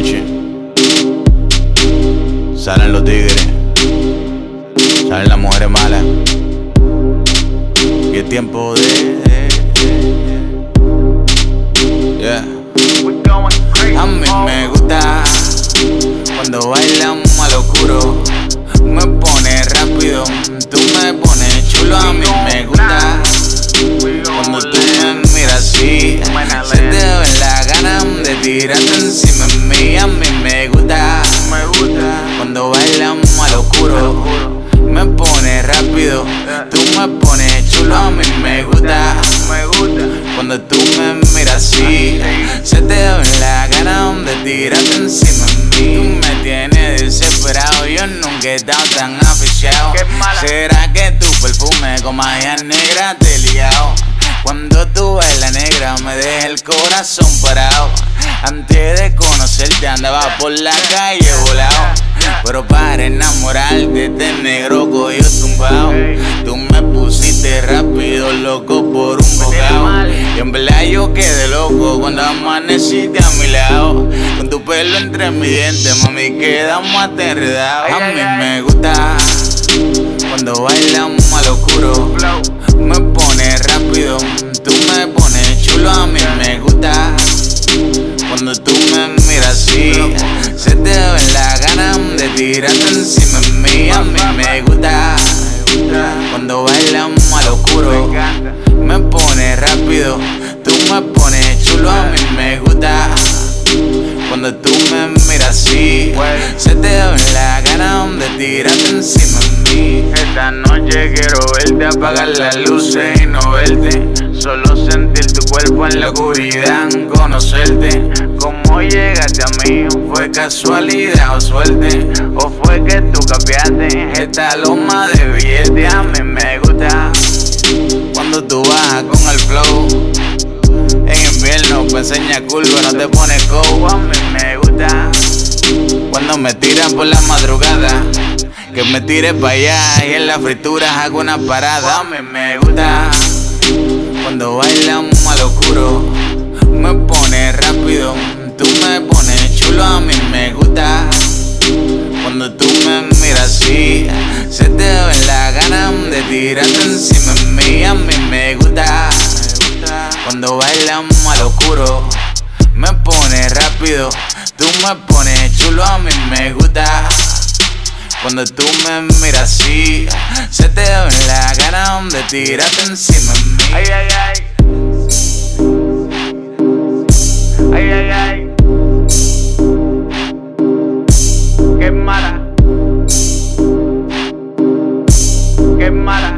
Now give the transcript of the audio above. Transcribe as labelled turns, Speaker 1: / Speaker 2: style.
Speaker 1: noche salen los tigres, salen las mujeres malas, y es tiempo de A mí me gusta cuando bailamos al oscuro, me pone rápido, tú me pones chulo. A mí me gusta cuando tú me miras así, se te ve la gana de tirarte encima de mí. A mí me gusta cuando bailamos al oscuro, me pone rápido, tú me pones chulo. A mí me gusta cuando tú me miras así, se te ve la gana de tirarte encima de mí. Tú me tienes desesperado, yo nunca he estado tan aficionado. ¿Será que tu perfume con magia negra te he ligado? Cuando tú bailas negra me deja el corazón parado. Antes de conocerte andaba por la calle volado, pero para enamorarte este negro cogió tumbado. Tú me pusiste rápido loco por un bocado, y en verdad yo quedé loco cuando amaneciste a mi lado. Con tu pelo entre mis dientes, mami, quedamos hasta enredados. A mí me gusta cuando bailamos al oscuro, me pone rápido, tú me pones chulo. A mí me gusta cuando tú me miras así, se te ve la gana de tirarte encima de mí. A mí me gusta cuando bailamos al oscuro, me pone rápido, tú me pones chulo. A mí me gusta cuando tú me miras así, se te ve la gana de tirarte encima de mí. Esta noche quiero verte, apagar las luces y no verte, solo sentir tu cuerpo en la oscuridad, conocerte. Cómo llegaste a mí, fue casualidad o suerte, o fue que tú cambiaste esta loma de billete. A mí me gusta cuando tú bajas con el flow, en invierno pues enseña curva, no te pones cow. A mí me gusta cuando me tiras por la madrugada, que me tires pa' allá y en la fritura hago una parada. A mí me gusta cuando bailamos al oscuro, me pone rápido, tú me pones chulo. A mí me gusta cuando tú me miras así, se te ve la gana de tirarte encima de mí. A mí me gusta cuando bailamos al oscuro, me pone rápido, tú me pones chulo. A mí me gusta cuando tú me miras así, se te ve la gana de tirarte encima de mí.
Speaker 2: Ay, ay, ay. Ay, ay, ay. Qué mala. Qué mala.